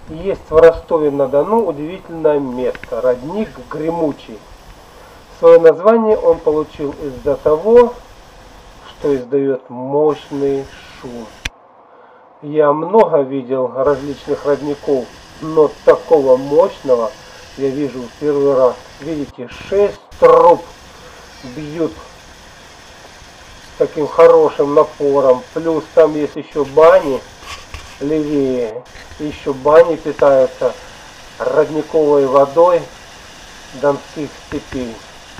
Есть в Ростове-на-Дону удивительное место – родник Гремучий. Свое название он получил из-за того, что издает мощный шум. Я много видел различных родников, но такого мощного я вижу в первый раз. Видите, 6 труб бьют с таким хорошим напором. Плюс там есть еще бани левее. Еще бани питаются родниковой водой донских степей.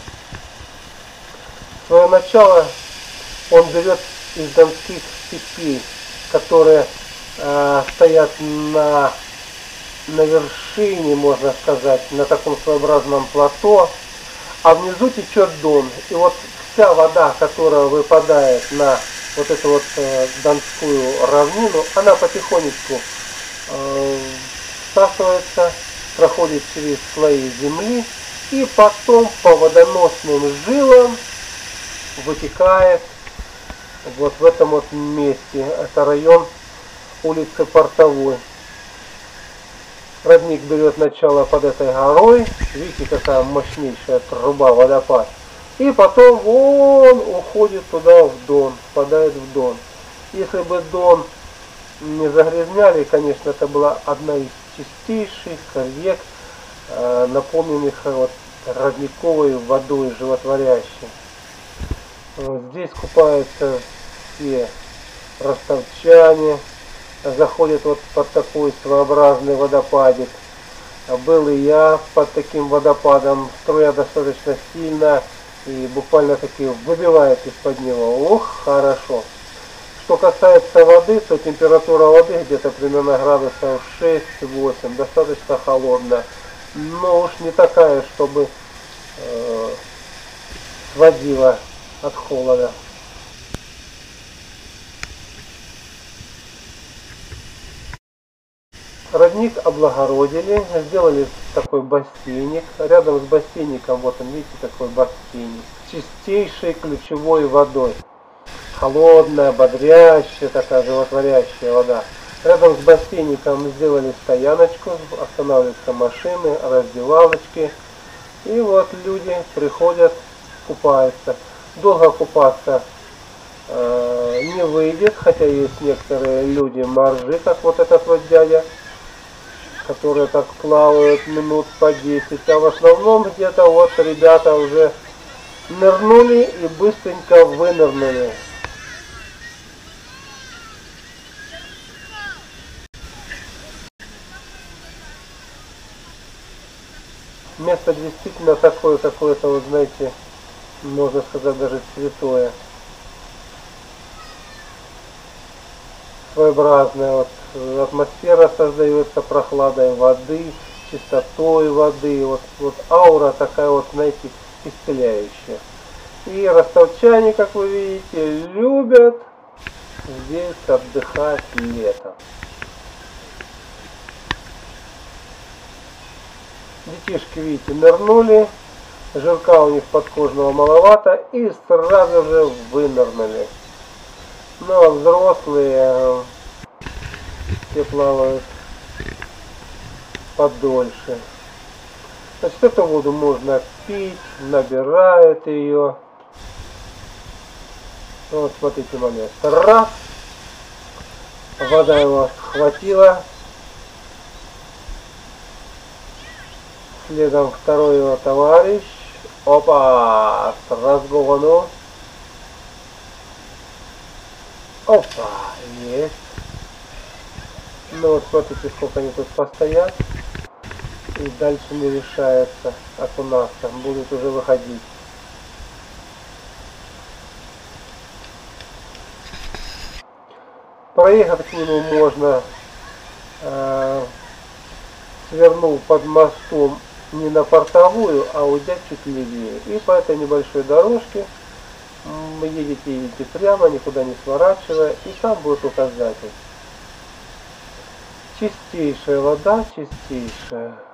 Свое начало он берет из донских степей, которые стоят на вершине, можно сказать, на таком своеобразном плато, а внизу течет Дон. И вот вся вода, которая выпадает на вот эту вот донскую равнину, она потихонечку всасывается, проходит через слои земли и потом по водоносным жилам вытекает вот в этом вот месте. Это район улицы Портовой. Родник берет начало под этой горой. Видите, какая мощнейшая труба, водопад. И потом вон уходит туда в Дон, впадает в Дон. Если бы Дон не загрязняли, конечно, это была одна из чистейших рек, наполненных вот родниковой водой животворящей. Здесь купаются все ростовчане, заходят вот под такой своеобразный водопадик. Был и я под таким водопадом, струя достаточно сильная и буквально таки выбивает из-под него. Ох, хорошо. Что касается воды, то температура воды где-то примерно градусов 6-8, достаточно холодная, но уж не такая, чтобы сводила от холода. Родник облагородили, сделали такой бассейник. Рядом с бассейником, вот он, видите, такой бассейник, чистейшей ключевой водой. Холодная, бодрящая, такая животворящая вода. Рядом с бассейником сделали стояночку, останавливаются машины, раздевалочки. И вот люди приходят, купаются. Долго купаться не выйдет, хотя есть некоторые люди моржи, как вот этот вот дядя, которые так плавают минут по 10. А в основном где-то вот ребята уже нырнули и быстренько вынырнули. Место действительно такое, какое-то, вот знаете, можно сказать, даже святое. Своеобразная вот атмосфера создается прохладой воды, чистотой воды. Вот аура такая вот, знаете, исцеляющая. И ростовчане, как вы видите, любят здесь отдыхать летом. Детишки, видите, нырнули, жирка у них подкожного маловато и сразу же вынырнули. Ну а взрослые все плавают подольше. Значит, эту воду можно пить, набирают ее. Вот смотрите момент. Раз, вода его схватила. Следом второй его товарищ. Опа! С разгону. Опа! Есть. Ну вот смотрите, сколько они тут постоят. И дальше не решается окунаться. Будут уже выходить. Проехать к нему можно, свернув под мостом не на Портовую, а уйдя чуть левее. И по этой небольшой дорожке вы едете прямо, никуда не сворачивая, и там будет указатель. Чистейшая вода, чистейшая.